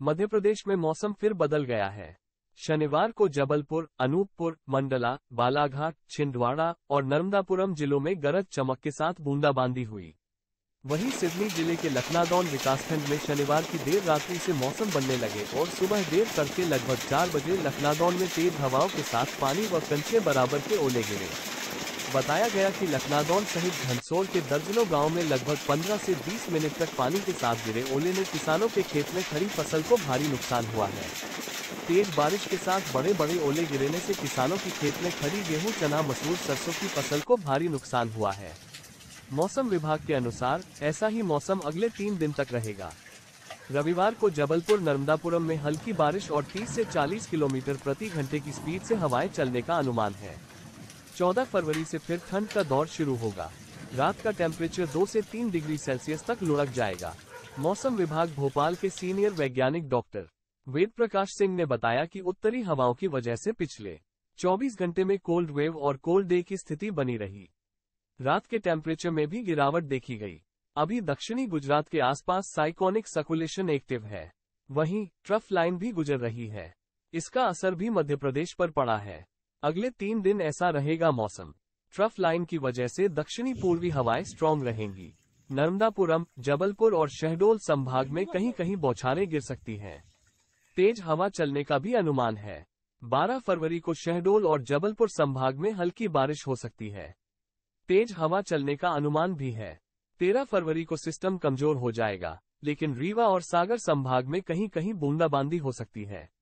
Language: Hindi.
मध्य प्रदेश में मौसम फिर बदल गया है। शनिवार को जबलपुर, अनूपपुर, मंडला, बालाघाट, छिंदवाड़ा और नर्मदापुरम जिलों में गरज चमक के साथ बूंदाबांदी हुई। वहीं सिवनी जिले के लखनादौन विकासखंड में शनिवार की देर रात्रि से मौसम बनने लगे और सुबह देर तड़के लगभग 4 बजे लखनादौन में तेज हवाओं के साथ पानी व कंचे बराबर के ओले गिरे। बताया गया कि लखनादौन सहित घनसोर के दर्जनों गांव में लगभग 15 से 20 मिनट तक पानी के साथ गिरे ओले ने किसानों के खेत में खड़ी फसल को भारी नुकसान हुआ है। तेज बारिश के साथ बड़े बड़े ओले गिरने से किसानों की खेत में खड़ी गेहूं, चना, मसूर, सरसों की फसल को भारी नुकसान हुआ है। मौसम विभाग के अनुसार ऐसा ही मौसम अगले 3 दिन तक रहेगा। रविवार को जबलपुर, नर्मदापुरम में हल्की बारिश और 30 से 40 किलोमीटर प्रति घंटे की स्पीड से हवाएं चलने का अनुमान है। 14 फरवरी से फिर ठंड का दौर शुरू होगा। रात का टेम्परेचर 2 से 3 डिग्री सेल्सियस तक लुढ़क जाएगा। मौसम विभाग भोपाल के सीनियर वैज्ञानिक डॉक्टर वेद प्रकाश सिंह ने बताया कि उत्तरी हवाओं की वजह से पिछले 24 घंटे में कोल्ड वेव और कोल्ड डे की स्थिति बनी रही। रात के टेम्परेचर में भी गिरावट देखी गई। अभी दक्षिणी गुजरात के आसपास साइक्लोनिक सर्कुलेशन एक्टिव है। वहीं ट्रफ लाइन भी गुजर रही है। इसका असर भी मध्य प्रदेश पर पड़ा है। अगले 3 दिन ऐसा रहेगा मौसम। ट्रफ लाइन की वजह से दक्षिणी पूर्वी हवाएं स्ट्रॉन्ग रहेंगी। नर्मदापुरम, जबलपुर और शहडोल संभाग में कहीं कहीं बौछारें गिर सकती हैं। तेज हवा चलने का भी अनुमान है। 12 फरवरी को शहडोल और जबलपुर संभाग में हल्की बारिश हो सकती है। तेज हवा चलने का अनुमान भी है। 13 फरवरी को सिस्टम कमजोर हो जाएगा, लेकिन रीवा और सागर संभाग में कहीं कहीं बूंदाबांदी हो सकती है।